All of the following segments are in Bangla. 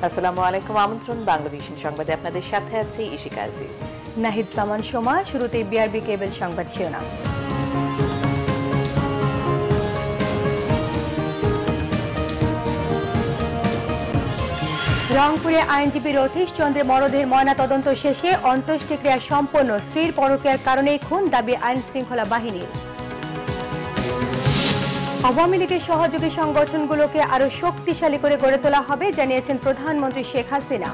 আসসালামু আলাইকুম। আমন্ত্রণ বাংলাভিশন সংবাদে আপনাদের সাথে আছি ইশিকা আজিজ। নাহিদ জামান সোমা। শুরুতে বিআরবি কেবল সংবাদ শিরোনাম। রংপুরে আইনজীবী রথীশ চন্দ্রের মরদেহের ময়নাতদন্ত শেষে অন্ত্যেষ্টিক্রিয়া সম্পন্ন। স্ত্রীর পরকীয়ার কারণেই খুন, দাবি আইন শৃঙ্খলা বাহিনীর। আওয়ামী লীগের সহযোগী সংগঠনগুলোকে আরো শক্তিশালী করে গড়ে তোলা হবে, জানিয়েছেন প্রধানমন্ত্রী শেখ হাসিনা।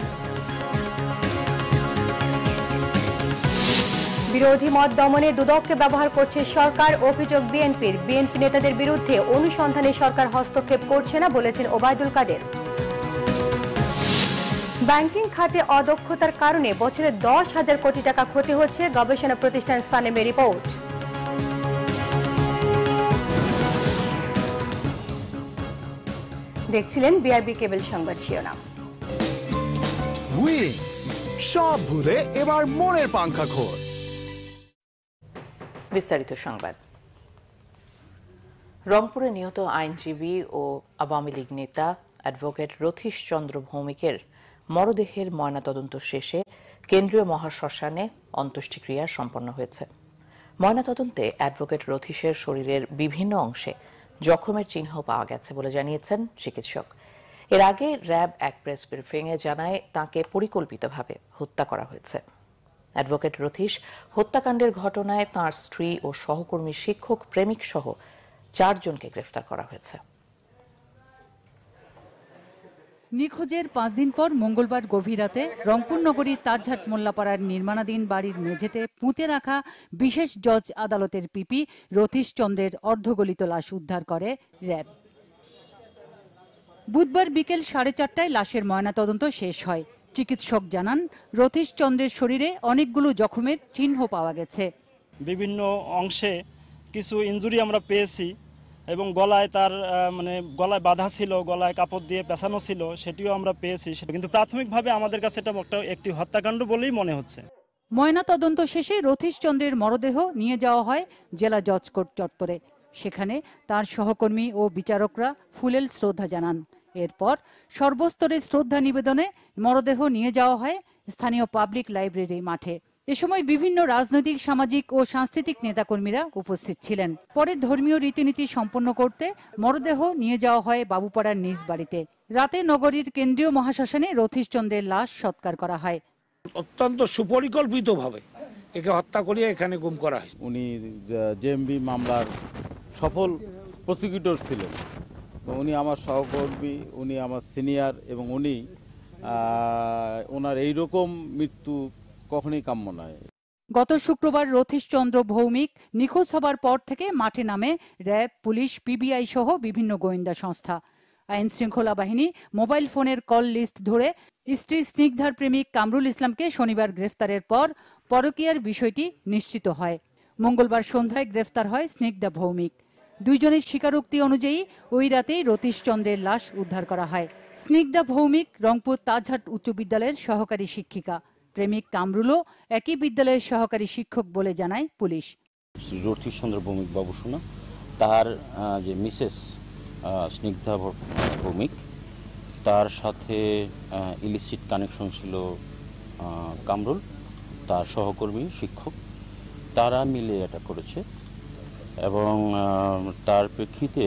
বিরোধী মত দমনে দুদককে ব্যবহার করছে সরকার, অভিযোগ বিএনপির। বিএনপি নেতাদের বিরুদ্ধে অনুসন্ধানে সরকার হস্তক্ষেপ করছে না, বলেছেন ওবায়দুল কাদের। ব্যাংকিং খাতে অদক্ষতার কারণে বছরে 10,000 কোটি টাকা ক্ষতি হচ্ছে, গবেষণা প্রতিষ্ঠান সানেমের রিপোর্ট। দেখছিলেন বিআরবি কেবল সংবাদ শিরোনাম। উইংস সব ভুলে এবার মনের পাংখা খোল। বিস্তারিত সংবাদ। রংপুরে নিহত আইনজীবী ও আওয়ামী লীগ নেতা অ্যাডভোকেট রথীশ চন্দ্র ভৌমিকের মরদেহের ময়নাতদন্ত শেষে কেন্দ্রীয় মহাশ্মশানে অন্ত্যেষ্টিক্রিয়া সম্পন্ন হয়েছে। ময়নাতদন্তে অ্যাডভোকেট রথীশের শরীরের বিভিন্ন অংশে জখমের চিহ্ন পাওয়া গেছে বলে জানিয়েছেন চিকিৎসক। এর আগে র্যাব এক প্রেস ব্রিফিংয়ে জানায় তাঁকে পরিকল্পিতভাবে হত্যা করা হয়েছে। অ্যাডভোকেট রথীশ হত্যাকাণ্ডের ঘটনায় তাঁর স্ত্রী ও সহকর্মী শিক্ষক প্রেমিক সহ 4 জনকে গ্রেফতার করা হয়েছে। নিখোঁজের 5 দিন পর মঙ্গলবার গভীর রাতে রংপুর নগরীর তাজহাট মোল্লাপাড়ার নির্মাণাধীন বাড়ির মেঝেতে পুঁতে রাখা বিশেষ জজ আদালতের পিপি রথীশ চন্দ্রের অর্ধগলিত লাশ উদ্ধার করে র্যাব। বুধবার বিকেল 4:30টায় লাশের ময়নাতদন্ত শেষ হয়। চিকিৎসক জানান, রথীশ চন্দ্রের শরীরে অনেকগুলো জখমের চিহ্ন পাওয়া গেছে। বিভিন্ন অংশে কিছু ইনজুরি আমরা পেয়েছি এবং গলায় তার গলায় বাঁধা ছিল, গলায় কাপড় দিয়ে পেঁচানো ছিল, সেটিও আমরা পেয়েছি। কিন্তু প্রাথমিকভাবে আমাদের কাছে এটা একটি হত্যাকাণ্ড বলেই মনে হচ্ছে। ময়নাতদন্ত শেষে রথীশ চন্দ্রের মরদেহ নিয়ে যাওয়া হয় জেলা জজ কোর্ট চত্বরে। সেখানে তার সহকর্মী ও বিচারকরা ফুলেল শ্রদ্ধা জানান। এরপর সর্বস্তরে শ্রদ্ধা নিবেদনে মরদেহ নিয়ে যাওয়া হয় স্থানীয় পাবলিক লাইব্রেরি মাঠে। এ সময় বিভিন্ন রাজনৈতিক, সামাজিক ও সাংস্কৃতিক নেতাকর্মীরা উপস্থিত ছিলেন। পরে ধর্মীয় রীতিনীতি সম্পন্ন করতে মরদেহ নিয়ে যাওয়া হয় বাবুপাড়ার নিজ বাড়িতে। রাতে নগরীর কেন্দ্রীয় মহাশ্মশানে রথীশ চন্দ্রের লাশ সৎকার করা হয়। অত্যন্ত সুপরিকল্পিতভাবে একে হত্যা করিয়ে এখানে গুম করা হয়েছে। উনি জেএমবি মামলার সফল প্রসিকিউটর ছিলেন। তো উনি আমার সহকর্মী, উনি আমার সিনিয়র এবং উনি ওনার এইরকম মৃত্যু কখনোই কাম্য নয়। গত শুক্রবার রথীশ চন্দ্র ভৌমিক নিখোঁজ হবার পর থেকে মাঠে নামে র্যাব, পুলিশ, পিবিআই সহ বিভিন্ন গোয়েন্দা সংস্থা। আইন শৃঙ্খলা বাহিনী মোবাইল ফোনের কল লিস্ট ধরে স্ত্রী স্নিগ্ধার প্রেমিক কামরুল ইসলামকে শনিবার গ্রেফতারের পর পরকীয়ার বিষয়টি নিশ্চিত হয়। মঙ্গলবার সন্ধ্যায় গ্রেফতার হয় স্নিগ্ধা ভৌমিক। 2 জনের স্বীকারোক্তি অনুযায়ী ওই রাতেই রথীশ চন্দ্রের লাশ উদ্ধার করা হয়। স্নিগ্ধা ভৌমিক রংপুর তাজহাট উচ্চ বিদ্যালয়ের সহকারী শিক্ষিকা। প্রেমিক কামরুলও একই বিদ্যালয়ের সহকারী শিক্ষক বলে জানায় পুলিশ। রথীশ চন্দ্র ভৌমিক বাবুসোনা, তার যে মিসেস স্নিগ্ধা ভৌমিক, তার সাথে ইলিসিট কানেকশন ছিল কামরুল, তার সহকর্মী শিক্ষক, তারা মিলে এটা করেছে এবং তার প্রেক্ষিতে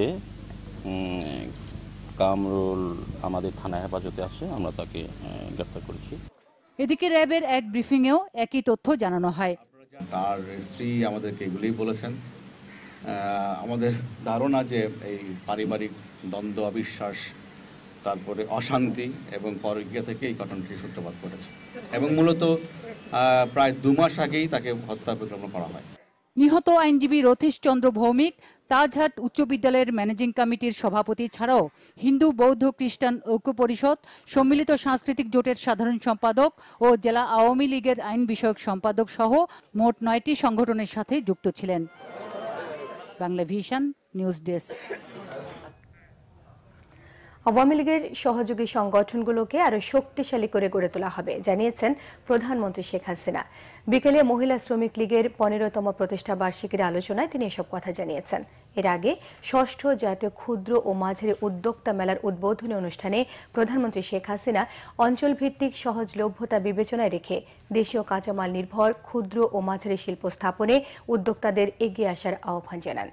কামরুল আমাদের থানা হেফাজতে আছে, আমরা তাকে গ্রেফতার করেছি। এদিকে র্যাবের এক ব্রিফিংয়েও একই তথ্য জানানো হয়। তার স্ত্রী আমাদেরকে এগুলোই বলেছেন। আমাদের ধারণা যে এই পারিবারিক দ্বন্দ্ব, অবিশ্বাস, তারপরে অশান্তি এবং পরকীয়া থেকে এই ঘটনাটি সূত্রপাত করেছে এবং মূলত প্রায় 2 মাস আগেই তাকে হত্যা পরিকল্পনা করা হয়। নিহত আইনজীবী রথীশ চন্দ্র ভৌমিক তাজহাট উচ্চ বিদ্যালয়ের ম্যানেজিং কমিটির সভাপতি ছাড়াও হিন্দু, বৌদ্ধ, খ্রিস্টান ঐক্য পরিষদ, সম্মিলিত সাংস্কৃতিক জোটের সাধারণ সম্পাদক ও জেলা আওয়ামী লীগের আইন বিষয়ক সম্পাদক সহ মোট 9টি সংগঠনের সাথে যুক্ত ছিলেন। Bangla vision news desk. Awami লীগের সহযোগী সংগঠনগুলোকে আরো শক্তিশালী করে গড়ে তোলা হবে জানিয়েছেন প্রধানমন্ত্রী শেখ হাসিনা। বিকেলে মহিলা শ্রমিক লীগের 15তম প্রতিষ্ঠা বার্ষিকীর আলোচনায় তিনি এসব কথা জানিয়েছেন। এর আগে ৬ষ্ঠ জাতীয় ক্ষুদ্র ও মাঝারি উদ্যোক্তা মেলার উদ্বোধনী অনুষ্ঠানে প্রধানমন্ত্রী শেখ হাসিনা অঞ্চলভিত্তিক সহজলভ্যতা বিবেচনায় রেখে দেশীয় কাঁচামাল নির্ভর ক্ষুদ্র ও মাঝারি শিল্প স্থাপনে উদ্যোক্তাদের এগিয়ে আসার আহ্বান জানান।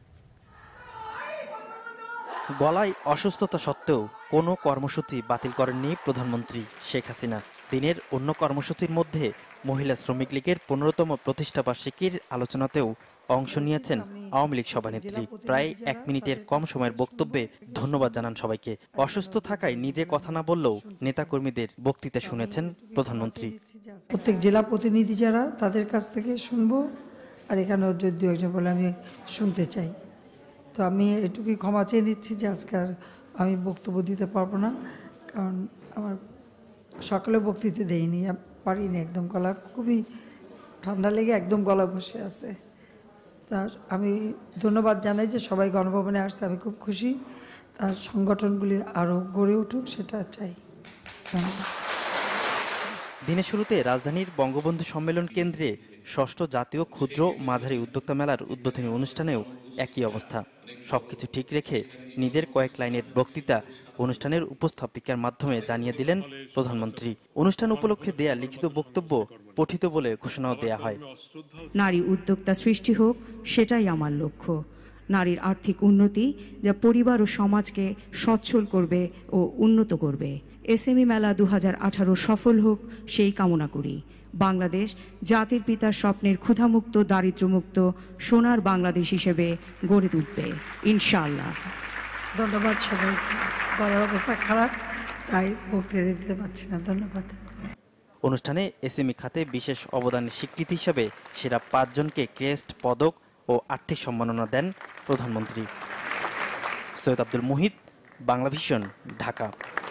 গলায় অসুস্থতা সত্ত্বেও কোনো কর্মসূচি বাতিল করেননি প্রধানমন্ত্রী শেখ হাসিনা। দিনের অন্য কর্মসূচির মধ্যে মহিলা শ্রমিক লীগের 15তম প্রতিষ্ঠা বার্ষিকীর আলোচনাতেও অংশ নিয়েছেন আওয়ামী লীগ সভানেত্রী। প্রায় 1 মিনিটের কম সময়ের বক্তব্যে ধন্যবাদ জানান সবাইকে। অসুস্থ থাকায় নিজে কথা না বললেও নেতাকর্মীদের বক্তৃতা শুনেছেন প্রধানমন্ত্রী। প্রত্যেক জেলা প্রতিনিধি যারা তাদের কাছ থেকে শুনবো, আর এখানেও যদি একজন বলে আমি শুনতে চাই। তো আমি এটুকুই ক্ষমা চেয়ে নিচ্ছি যে আজকাল আমি বক্তব্য দিতে পারবো না, কারণ আমার সকালে বক্তৃতা দেইনি, পারিনি, একদম গলা খুবই ঠান্ডা লেগে একদম গলা বসে আছে। তার আমি ধন্যবাদ জানাই যে সবাই গণভবনে আসছে, আমি খুব খুশি। তার সংগঠনগুলি আরও গড়ে উঠুক সেটা চাই। ধন্যবাদ। দিনের শুরুতে রাজধানীর বঙ্গবন্ধু সম্মেলন কেন্দ্রে ৬ষ্ঠ জাতীয় ক্ষুদ্র মাঝারি উদ্যোক্তা মেলার উদ্বোধনী অনুষ্ঠানেও একই অবস্থা। সবকিছু ঠিক রেখে নিজের কয়েক লাইনের বক্তৃতা অনুষ্ঠানের উপস্থাপিকার মাধ্যমে জানিয়ে দিলেন প্রধানমন্ত্রী। অনুষ্ঠান উপলক্ষে দেয়া লিখিত বক্তব্য পঠিত বলে ঘোষণাও দেয়া হয়। নারী উদ্যোক্তা সৃষ্টি হোক, সেটাই আমার লক্ষ্য। নারীর আর্থিক উন্নতি যা পরিবার ও সমাজকে সচ্ছল করবে ও উন্নত করবে। এসএমই মেলা 2018 সফল হোক, সেই কামনা করি। বাংলাদেশ জাতির পিতার স্বপ্নের ক্ষুধামুক্ত, দারিদ্র্যমুক্ত সোনার বাংলাদেশ হিসেবে গড়ে তুলবে ইনশাআল্লাহ। ধন্যবাদ সবাইকে। গলার অবস্থা খারাপ, তাই বক্তৃতা দিতে পারছি না। ধন্যবাদ। অনুষ্ঠানে এসএমই খাতে বিশেষ অবদানের স্বীকৃতি হিসেবে সেরা 5 জনকে ক্রেস্ট, পদক ও আর্থিক সম্মাননা দেন প্রধানমন্ত্রী। সৈয়দ আব্দুল মুহিত, বাংলাভিশন, ঢাকা।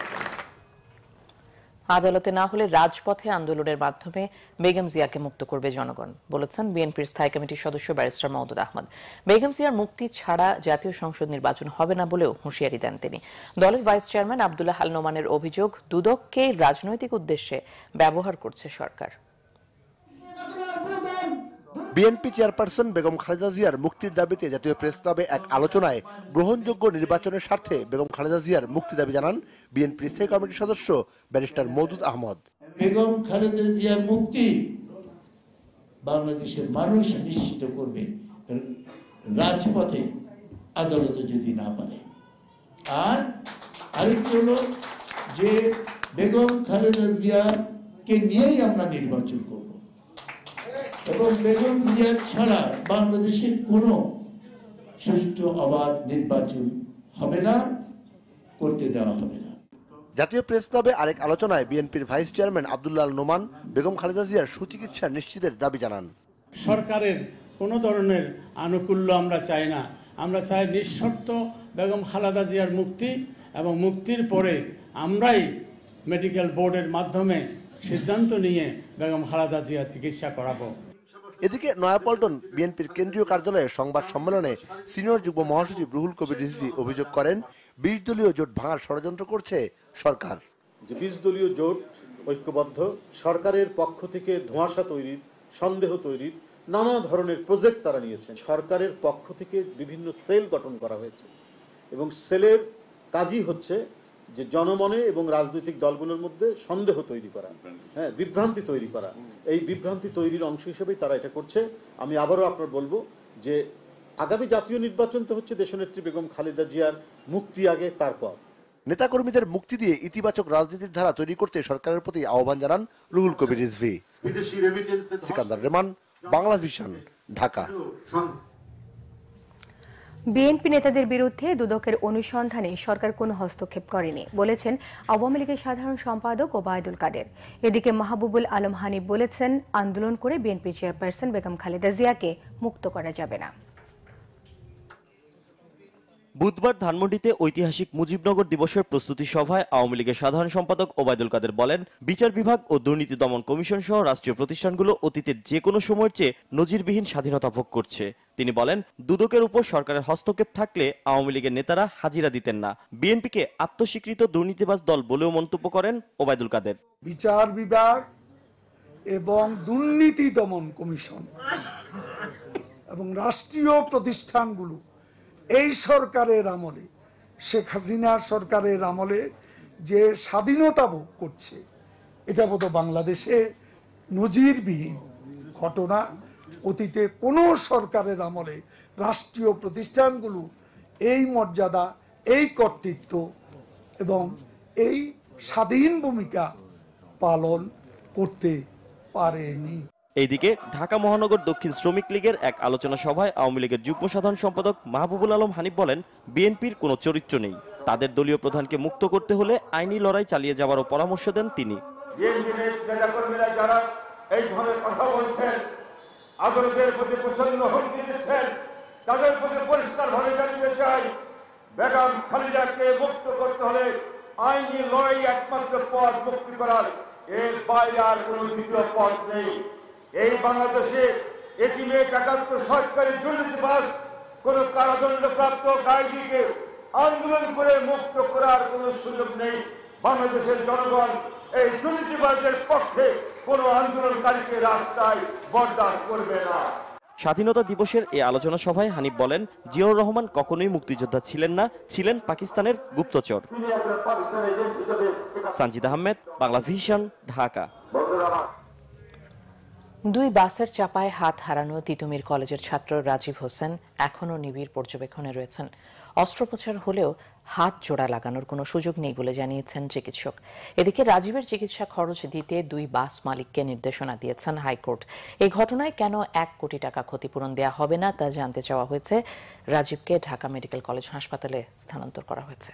আদালতে না হলে রাজপথে আন্দোলনের মাধ্যমে বেগম জিয়াকে মুক্ত করবে জনগণ, বলেছেন বিএনপির স্থায়ী কমিটির সদস্য ব্যারিস্টার মওদুদ আহমদ। বেগম জিয়ার মুক্তি ছাড়া জাতীয় সংসদ নির্বাচন হবে না বলেও হুঁশিয়ারি দেন তিনি। দলের ভাইস চেয়ারম্যান আব্দুল্লাহ আল নোমানের অভিযোগ, দুদককে রাজনৈতিক উদ্দেশ্যে ব্যবহার করছে সরকার। বিএনপি চেয়ারপারসন বেগম খালেদা জিয়ার মুক্তির দাবিতে জাতীয় প্রেস ক্লাবে এক আলোচনায় গ্রহণযোগ্য নির্বাচনের স্বার্থে বেগম খালেদা জিয়ার মুক্তি দাবি জানান বিএনপি স্থায়ী কমিটির সদস্য ব্যারিস্টার মওদুদ আহমদ। বেগম খালেদা জিয়ার মুক্তি বাংলাদেশের মানুষ নিশ্চিত করবে, রাজপথে, আদালতে যদি না পারে। আর আরেকটি হলো যে বেগম খালেদা জিয়াকে নিয়েই আমরা নির্বাচন করব, এবং বেগম জিয়া ছাড়া বাংলাদেশের কোনো সুষ্ঠু অবাধ নির্বাচন হবে না, করতে দেওয়া হবে না। জাতীয় প্রেস ক্লাবে আরেক আলোচনায় বিএনপির ভাইস চেয়ারম্যান আব্দুল্লাহ আল নোমান বেগম খালেদা জিয়ার সুচিকিৎসা নিশ্চিতের দাবি জানান। সরকারের কোনো ধরনের আনুকূল্য আমরা চাই না, আমরা চাই নিঃশর্ত বেগম খালেদা জিয়ার মুক্তি, এবং মুক্তির পরে আমরাই মেডিকেল বোর্ডের মাধ্যমে সিদ্ধান্ত নিয়ে বেগম খালেদা জিয়া চিকিৎসা করাবো। এদিকে নয়াপল্টন বিএনপির কেন্দ্রীয় কার্যালয়ে সংবাদ সম্মেলনে সিনিয়র যুগ্ম মহাসচিব রুহুল কবির রিজভী অভিযোগ করেন 20 দলীয় জোট ভাঙার ষড়যন্ত্র করছে সরকার। যে 20 দলীয় জোট ঐক্যবদ্ধ, সরকারের পক্ষ থেকে ধোঁয়াশা তৈরির, সন্দেহ তৈরির নানা ধরনের প্রজেক্ট তারা নিয়েছেন। সরকারের পক্ষ থেকে বিভিন্ন সেল গঠন করা হয়েছে, এবং সেলের কাজই হচ্ছে যে জনমনে এবং রাজনৈতিক দলগুলোর মধ্যে সন্দেহ তৈরি করা, বিভ্রান্তি তৈরি করা। এই বিভ্রান্তি তৈরির অংশ হিসেবেই তারা এটা করছে। আমি আবারও আপনার বলবো যে আগামী জাতীয় নির্বাচন তো হচ্ছে দেশনেত্রী বেগম খালেদা জিয়ার মুক্তি আগে, তারপর। নেতাকর্মীদের মুক্তি দিয়ে ইতিবাচক রাজনীতির ধারা তৈরি করতে সরকারের প্রতি আহ্বান জানান রুহুল কবির রিজভী। সিকান্দার রেমান, বাংলাভিশন, ঢাকা। বিএনপি নেতাদের বিরুদ্ধে দুদকের অনুসন্ধানে সরকার কোনো হস্তক্ষেপ করেনি বলেছেন আওয়ামী লীগের সাধারণ সম্পাদক ওবায়দুল কাদের। এদিকে মাহবুবুল আলম হানিফ বলেছেন, আন্দোলন করে বিএনপি চেয়ারপারসন বেগম খালেদা জিয়াকে মুক্ত করা যাবে না। বুধবার ধানমন্ডিতে ঐতিহাসিক মুজিবনগর দিবসের প্রস্তুতি সভায় আওয়ামী লীগের সাধারণ সম্পাদক ওবায়দুল কাদের বলেন, বিচার বিভাগ ও দুর্নীতি দমন কমিশন সহ রাষ্ট্রীয় প্রতিষ্ঠানগুলো অতীতের যে কোনো সময়ের চেয়ে নজিরবিহীন স্বাধীনতা ভোগ করছে। তিনি বলেন, দুদকের উপর সরকারের হস্তক্ষেপ থাকলে আওয়ামী লীগের নেতারা হাজিরা দিতেন না। বিএনপিকে আত্মস্বীকৃত দুর্নীতিবাজ দল বলেও মন্তব্য করেন ওবায়দুল কাদের। বিচার বিভাগ এবং দুর্নীতি দমন কমিশন এবং রাষ্ট্রীয় প্রতিষ্ঠানগুলো এই সরকারের আমলে, শেখ হাসিনা সরকারের আমলে যে স্বাধীনতা ভোগ করছে, এটা বোধহয় বাংলাদেশে নজিরবিহীন ঘটনা। অতীতে কোনো সরকারের আমলে রাষ্ট্রীয় প্রতিষ্ঠানগুলো এই মর্যাদা, এই কর্তৃত্ব এবং এই স্বাধীন ভূমিকা পালন করতে পারেনি। এইদিকে ঢাকা মহানগর দক্ষিণ শ্রমিক লীগের এক আলোচনা সভায় আওয়ামী লীগের যুগ্ম সাধারণ সম্পাদক মাহবুবুল আলম হানিফ বলেন, বিএনপির কোনো চরিত্র নেই, তাদের দলীয় প্রধানকে মুক্ত করতে হলে আইনি লড়াই চালিয়ে যাওয়ারও পরামর্শ দেন তিনি। বিএনপির নেতাকর্মীরা যারা এই ধরনের কথা বলছেন, আদালতের প্রতি প্রচন্ড হুমকি দিচ্ছেন, তাদের প্রতি পরিষ্কারভাবে জানিয়ে চাই, বেগম খালেদাকে মুক্ত করতে হলে আইনি লড়াই একমাত্র পথ মুক্তি করার, এর বাইরে আর কোনো দ্বিতীয় পথ নেই। এই বাংলাদেশে এতিমে ৭৮ সরকারি দুর্নীতিবাজ কোন কারাদণ্ডপ্রাপ্ত কায়দিকে আন্দোলন করে মুক্ত করার কোনো সুযোগ নেই। বাংলাদেশের জনগণ এই দুর্নীতিবাজদের পক্ষে কোনো আন্দোলনকারীকে রাস্তায় বরদাস্ত করবে না। স্বাধীনতা দিবসের এই আলোচনা সভায় হানিফ বলেন, জিয়াউর রহমান কখনোই মুক্তিযোদ্ধা ছিলেন না, ছিলেন পাকিস্তানের গুপ্তচর। সানজিদ আহমেদ, বাংলা ভিশন, ঢাকা। দুই বাসের চাপায় হাত হারানো তিতুমির কলেজের ছাত্র রাজীব হোসেন এখনও নিবিড় পর্যবেক্ষণে রয়েছেন। অস্ত্রোপচার হলেও হাত জোড়া লাগানোর কোনো সুযোগ নেই বলে জানিয়েছেন চিকিৎসক। এদিকে রাজীবের চিকিৎসা খরচ দিতে দুই বাস মালিককে নির্দেশনা দিয়েছেন হাইকোর্ট। এই ঘটনায় কেন ১ কোটি টাকা ক্ষতিপূরণ দেওয়া হবে না তা জানতে চাওয়া হয়েছে। রাজীবকে ঢাকা মেডিকেল কলেজ হাসপাতালে স্থানান্তর করা হয়েছে।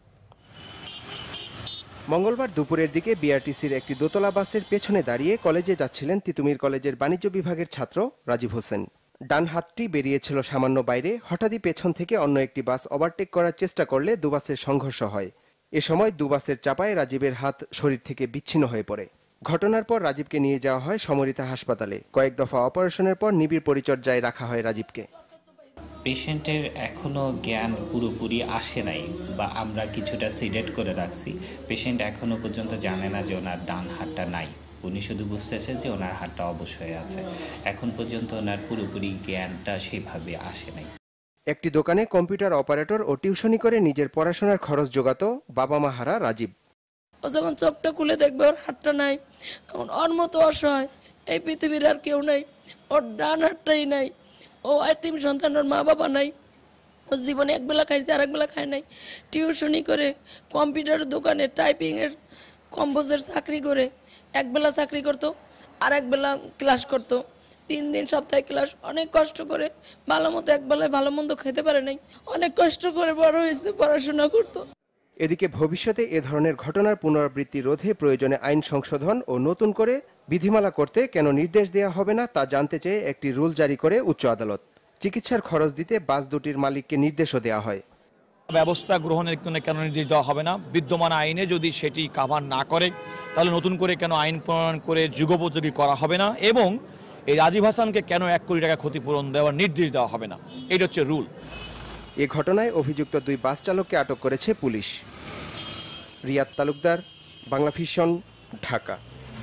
মঙ্গলবার দুপুরের দিকে বিআরটিসির একটি দোতলা বাসের পেছনে দাঁড়িয়ে কলেজে যাচ্ছিলেন তিতুমির কলেজের বাণিজ্য বিভাগের ছাত্র রাজীব হোসেন। ডান হাতটি বেরিয়েছিল সামান্য বাইরে। হঠাৎই পেছন থেকে অন্য একটি বাস ওভারটেক করার চেষ্টা করলে দুবাসের সংঘর্ষ হয়। এ সময় দুবাসের চাপায় রাজীবের হাত শরীর থেকে বিচ্ছিন্ন হয়ে পড়ে। ঘটনার পর রাজীবকে নিয়ে যাওয়া হয় সমরিতা হাসপাতালে। কয়েক দফা অপারেশনের পর নিবিড় পরিচর্যায় রাখা হয় রাজীবকে। পেশেন্টের এখনও জ্ঞান পুরোপুরি আসে নাই বা আমরা কিছুটা সিডেট করে রাখছি। পেশেন্ট এখনও পর্যন্ত জানে না যে ওনার ডান হাতটা নাই, উনি শুধু বুঝতেছে যে ওনার হাতটা অবশ্যই আছে। এখন পর্যন্ত ওনার পুরোপুরি জ্ঞানটা সেভাবে আসে নাই। একটি দোকানে কম্পিউটার অপারেটর ও টিউশনি করে নিজের পড়াশোনার খরচ জোগাতো বাবা মা হারা রাজীব। ও যখন চোখটা খুলে দেখবে ওর হাতটা নাই, তখন ওর মতো অসহায় এই পৃথিবীর আর কেউ নাই। ওর ডান হাতটাই নাই। ও এতিম সন্তান, ওর মা বাবা নাই। ও জীবনে একবেলা খাইছে, আর একবেলা খায় নাই। টিউশনি করে কম্পিউটারের দোকানে টাইপিংয়ের কম্পোজের চাকরি করে একবেলা চাকরি করতো, আর একবেলা ক্লাস করতো। 3 দিন সপ্তাহে ক্লাস। অনেক কষ্ট করে ভালো মতো একবেলায় ভালো মন্দ খেতে পারে নাই। অনেক কষ্ট করে বড় হয়েছে, পড়াশোনা করতো। এদিকে ভবিষ্যতে এ ধরনের ঘটনার পুনরাবৃত্তি রোধে প্রয়োজনে আইন সংশোধন ও নতুন করে বিধিমালা করতে কেন নির্দেশ দেওয়া হবে না তা জানতে চেয়ে একটি রুল জারি করে উচ্চ আদালত। চিকিৎসার খরচ দিতে বাস দুটির মালিককে নির্দেশও দেওয়া হয়। ব্যবস্থা গ্রহণের জন্য কেন নির্দেশ দেওয়া হবে না? বিদ্যমান আইনে যদি সেটি কাভার না করে তাহলে নতুন করে কেন আইন প্রণয়ন করে যুগোপযোগী করা হবে না? এবং এই রাজীব হাসানকে কেন 1 কোটি টাকা ক্ষতিপূরণ দেওয়ার নির্দেশ দেওয়া হবে না? এটা হচ্ছে রুল। এ ঘটনায় অভিযুক্ত 2 বাস চালককে আটক করেছে পুলিশ। রিয়াদ তালুকদার, বাংলা ভিশন, ঢাকা।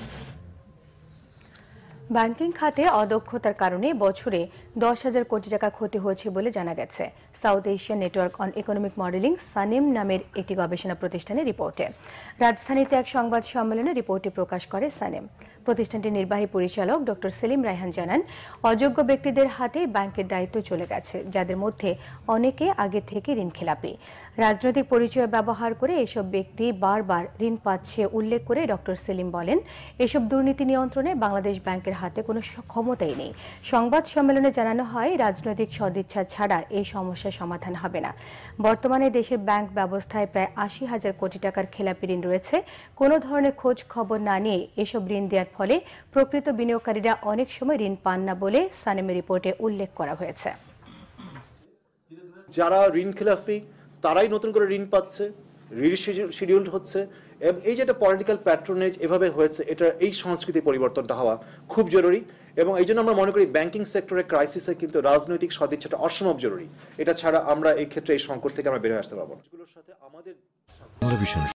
ব্যাংকিং খাতে অদক্ষতার কারণে বছরে 10,000 কোটি টাকা ক্ষতি হয়েছে বলে জানা গেছে south Asian network on economic modelling SANEM নামের একটি গবেষণা প্রতিষ্ঠানের রিপোর্টে। রাজধানীতে এক সংবাদ সম্মেলনে রিপোর্টটি প্রকাশ করে সানেম। প্রতিষ্ঠানটির নির্বাহী পরিচালক ডক্টর সেলিম রায়হান জানান, অযোগ্য ব্যক্তিদের হাতে ব্যাংকের দায়িত্ব চলে গেছে, যাদের মধ্যে অনেকে আগে থেকে ঋণ খেলাপি। রাজনৈতিক পরিচয় ব্যবহার করে এসব ব্যক্তি বারবার ঋণ পাচ্ছে উল্লেখ করে ডক্টর সেলিম বলেন, এসব দুর্নীতি নিয়ন্ত্রণে বাংলাদেশ ব্যাংকের হাতে কোনো ক্ষমতাই নেই। সংবাদ সম্মেলনে জানানো হয়, রাজনৈতিক সদিচ্ছা ছাড়া এই সমস্যার সমাধান হবে না। বর্তমানে দেশের ব্যাংক ব্যবস্থায় প্রায় 80,000 কোটি টাকার খেলাপি ঋণ রয়েছে। কোনো ধরনের খোঁজ খবর না নিয়ে এসব ঋণ দেওয়ার ফলে প্রকৃত বিনিয়োগকারীরা অনেক সময় ঋণ পান না বলে সানেমের রিপোর্টে উল্লেখ করা হয়েছে। যারা ঋণ খেলাফি তারাই নতুন করে ঋণ পাচ্ছে, রিশিডিউলড হচ্ছে, এবং এই যে একটা পলিটিক্যাল প্যাট্রোনেজ এভাবে হয়েছে, এটা এই সংস্কৃতি পরিবর্তনটা হওয়া খুব জরুরি। এবং এই জন্য আমরা মনে করি ব্যাংকিং সেক্টরের ক্রাইসিসে কিন্তু রাজনৈতিক সদিচ্ছাটা অসম্ভব জরুরি। এটা ছাড়া আমরা এই ক্ষেত্রে এই সংকট থেকে আমরা বের হয়ে আসতে পারবো না।